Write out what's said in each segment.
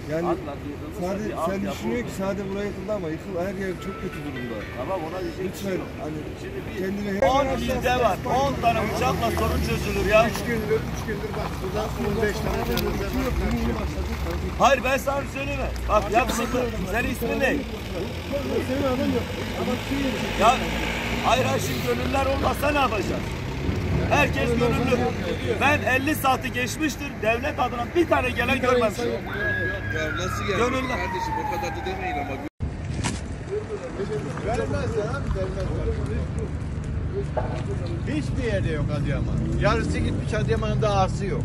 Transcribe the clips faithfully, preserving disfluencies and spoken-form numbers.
Yani Atlat yıkılmışsa sadece bir sen altyapı düşünüyor ki olur. sadece buraya yıkıldı ama yıkıl her yer çok kötü durumda. Tamam, ona diyecek bir şey Lütfen yok. hani Şimdi bir kendine on ilde var. on tane uçakla sorun çözülür ya. üç gündür, üç gündür bak burada on beş tane cenaze var. Hayır, ben sana bir söyleyeyim. Bak yakışıklı. Senin ismin ne? Ya hayır hayır, şimdi gönüller olmazsa ne yapacağız? Herkes gönüllü. Ben elli saati geçmiştir. Devlet adına bir tane gelen görmemişim. Ya nasıl geldi Gönüller. kardeşim, o kadar da demeyin ama. Vermez ya, vermez. Hiçbir yerde yok Adıyaman. Yarısı gitmiş, Adıyaman'ın da ağası yok.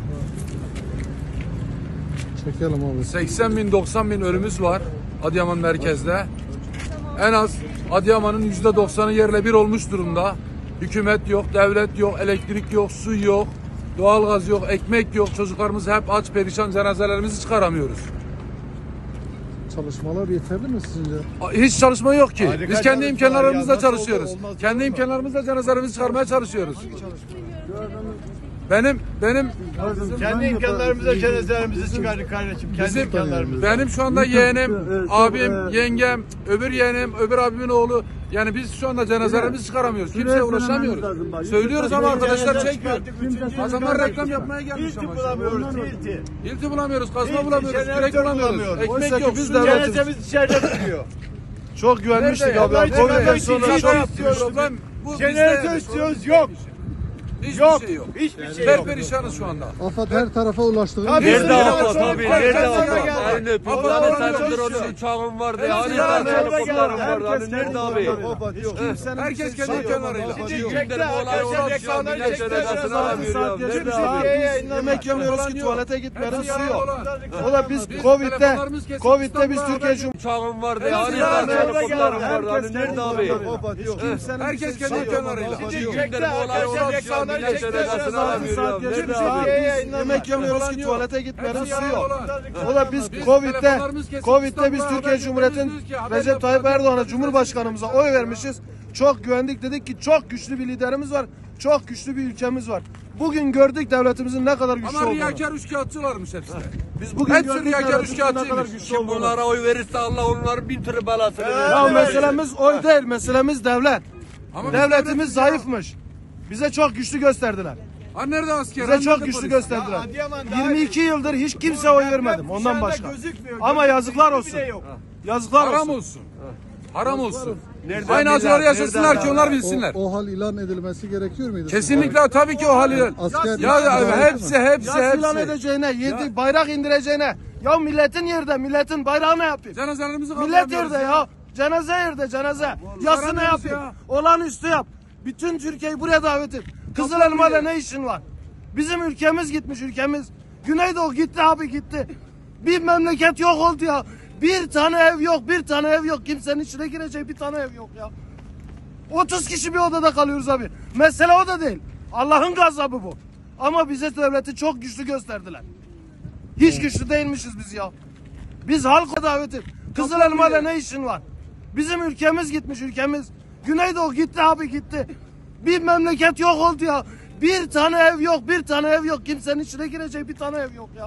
Çekelim abi. seksen bin doksan bin ölümümüz var Adıyaman merkezde. En az Adıyaman'ın yüzde doksanı yerle bir olmuş durumda. Hükümet yok, devlet yok, elektrik yok, su yok, doğalgaz yok, ekmek yok. Çocuklarımız hep aç perişan, cenazelerimizi çıkaramıyoruz. Çalışmalar yeterli mi sizce? Hiç çalışma yok ki. Harika Biz kendi çalışmalar imkanlarımızla ya. Nasıl çalışıyoruz. olur, olmaz Kendi olur mu? imkanlarımızla cenazelerimizi çıkarmaya çalışıyoruz. Benim benim Kendi imkanlarımıza cenazelerimizi çıkardık kardeşim. Kendi Bizim, imkanlarımızla. benim şu anda yeğenim, abim, yengem, öbür yeğenim, öbür abimin oğlu. Yani biz şu anda cenazelerimizi çıkaramıyoruz. Kimseye ulaşamıyoruz. Söylüyoruz ama arkadaşlar çekmiyor. Adamlar reklam yapmaya gelmiş İlti ama. bulamıyoruz, ilti. İlti bulamıyoruz, kazma İlti, bulamıyoruz, jeneratör kürek bulamıyoruz. bulamıyoruz. Ekmek Oysa ki yok, biz su de yok. Cenazemiz içeride duruyor. Çok güvenmiştik Nerede abi. ya? Covid'den sonra Hiç çok istiyoruz. Problem bu Jeneratör bizde. istiyoruz, yok. Hiçbir Yok. şey yok. Hiçbir şey yok. Perperişanız şu anda. AFAD her tarafa ulaştığını Tabii, biliyoruz. nerede Nerede AFAD? AFAD? Tabii, Herkes nerede sana AFAD? geldi. Aynı AFAD planı orada sendir çalışıyor. onun uçağın vardı. Herkes Hani sana tane geldi. helikopterim vardı. Herkes Hani nerede abi? Hiç kimsenin Herkes bir kendi şey yok. imkanlarıyla. Şimdi İki çekti, gündür bu olay arkadaşlar olmuş ya. reklamları Millet çekti. cenazesini Saat alamıyor ya. saat Nerede Kimse abi? yemek yemiyoruz ki tuvalete gitmiyoruz, Hepsi su yalan yok. olan. O da biz Biz Covid'de, telefonlarımız kesildi, Covid'de biz İstanbul'a Türkiye haber Cumhuriyeti Uçağın vardı. Hepsi Hani yalan. tane helikopterim vardı. Herkes Hani nerede abi? Hiç kimsenin Herkes bir kendi şey yok. imkanlarıyla. İki Çekti, gündür bu olay arkadaşlar olmuş ya. reklamları Millet çekti. cenazesini Saat alamıyor saat ya. geçti. Nerede Kimse abi? yemek yemiyoruz ki tuvalete gitmiyoruz, Hepsi su yalan yok. olan. O da biz Biz Covid'de, telefonlarımız kesildi, Covid'de biz İstanbul'a Türkiye haber Cumhuriyeti'nin veriyoruz ki haber Recep Tayyip yapın. Erdoğan'a, Cumhurbaşkanımıza oy vermişiz. Çok güvendik, dedik ki çok güçlü bir liderimiz var, çok güçlü bir ülkemiz var. Bugün gördük devletimizin ne kadar güçlü Ama olduğunu. riyakar üçkağıtçılarmış hepsi de. Biz bugün Hepsi gördük riyakar devletimizin ne kadar üçkağıtçıymış. güçlü Kim olduğunu. bunlara oy verirse Allah onların bin türlü belasını verir. Ya meselemiz oy değil, meselemiz devlet. Ama biz Devletimiz devletiz zayıfmış. Bize çok güçlü gösterdiler. Ha nerede asker? Bize Ha çok nerede güçlü polis? gösterdiler. yirmi iki yıldır hiç kimse oy vermedim ondan başka. Ama yazıklar olsun. Yazıklar Haram olsun. olsun. Haram olsun. Nerede Aynı millet, acıları yaşasınlar nerede ki onlar adam? bilsinler. O, o hal ilan edilmesi gerekiyor muydu? Kesinlikle tabii ki o hali. Asker Ya, ya hepsi hepsi Yas ilan hepsi. edeceğine, yedi, bayrak indireceğine. Ya milletin yerde, milletin bayrağı ne yapayım? Cenazelerimizi Millet kaldıramıyoruz yerde ya. Cenaze yerde, cenaze. Yası ne aramıyoruz yapayım? ya. Olağanüstü yap. Bütün Türkiye'yi buraya davet et. Kızıl Elma'yla ne işin var? Bizim ülkemiz gitmiş, ülkemiz. Güneydoğu gitti abi, gitti. Bir memleket yok oldu ya. Bir tane ev yok, bir tane ev yok. Kimsenin içine girecek bir tane ev yok ya. otuz kişi bir odada kalıyoruz abi. Mesele o da değil. Allah'ın gazabı bu. Ama bize devleti çok güçlü gösterdiler. Hiç güçlü değilmişiz biz ya. Biz halka davet et. Kızıl Elma'yla ne işin var? Bizim ülkemiz gitmiş, ülkemiz. Güneydoğu gitti abi, gitti. Bir memleket yok oldu ya. Bir tane ev yok, bir tane ev yok. Kimsenin içine girecek bir tane ev yok ya.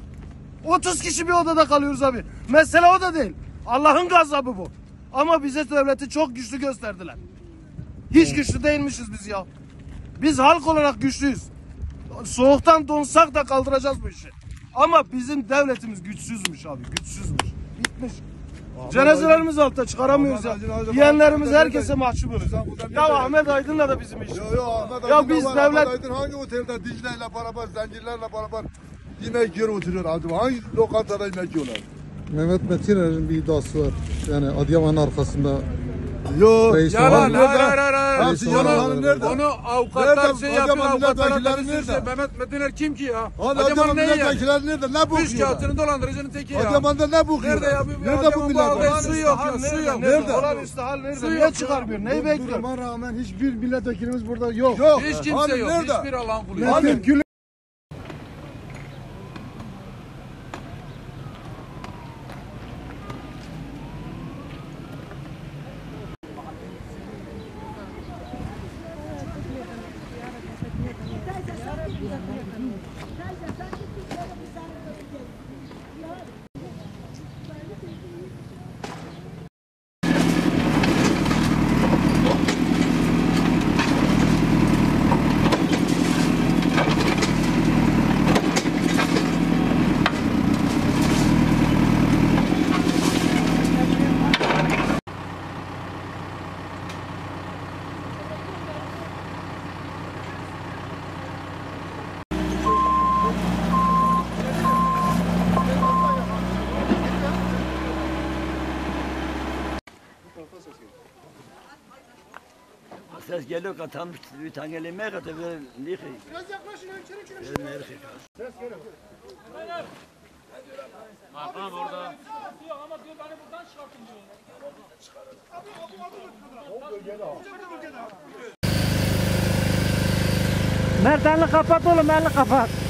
otuz kişi bir odada kalıyoruz abi. Mesele o da değil. Allah'ın gazabı bu. Ama bize devleti çok güçlü gösterdiler. Hiç güçlü değilmişiz biz ya. Biz halk olarak güçlüyüz. Soğuktan donsak da kaldıracağız bu işi. Ama bizim devletimiz güçsüzmüş abi, güçsüzmüş. Bitmiş. Cenazelerimiz altta çıkaramıyoruz ya. Yiyenlerimiz herkese mahcubuz. Ya Ahmet Aydın'la da bizim işimiz. Yo yo Ahmet Ya Aydın'la biz var. devlet- Ahmet Aydın hangi otelde Dicle ile beraber, zencirlerle beraber yemek yiyor oturuyor acaba? Hangi lokantada yemek yiyorlar? Mehmet Metiner'in bir iddiası var. Yani Adıyaman'ın arkasında Yo. reis Yalan. var. Hayır hayır hayır. hayır. Hepsi Onu, yalan. Hanım nerede? onu avukatlar Nerede? şey yapıyor. Adıyaman Avukatlar milletvekilleri hakkında nerede? Mehmet Metiner kim ki ya? Hadi Adıyaman Adıyaman ne ya? milletvekilleri nerede? Ne bu Üç yiyorlar? kağıtının dolandırıcının teki ya. Adıyaman'da ne bu Nerede ya? yiyorlar? Bu- Nerede bu Adıyaman bu halde millet? su yok ya. Su yok. Nerede? Olağanüstü hal nerede? Su Niye yok. çıkarmıyor? Neyi bekliyor? Duruma rağmen hiçbir milletvekilimiz burada yok. Yok. Hiç kimse Hani yok. nerede? Hiçbir Allah'ın kulu yok. Hani? Milletvekili Ses geliyor ki tam bir tane yemeğe kadar böyle ne ki? Biraz yaklaşın hemşerim şöyle. Ses geliyor. Tamam orada. Mert elini kapat oğlum, elini kapat.